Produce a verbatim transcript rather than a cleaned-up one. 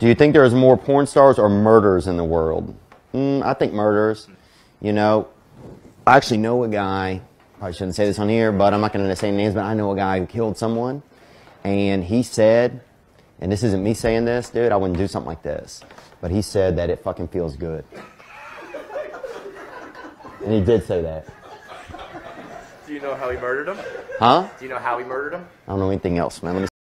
Do you think there's more porn stars or murders in the world? Mm, I think murders. You know, I actually know a guy, I shouldn't say this on here, but I'm not going to say names, but I know a guy who killed someone. And he said, and this isn't me saying this, dude, I wouldn't do something like this. But he said that it fucking feels good. And he did say that. Do you know how he murdered him? Huh? Do you know how he murdered him? I don't know anything else, man. Let me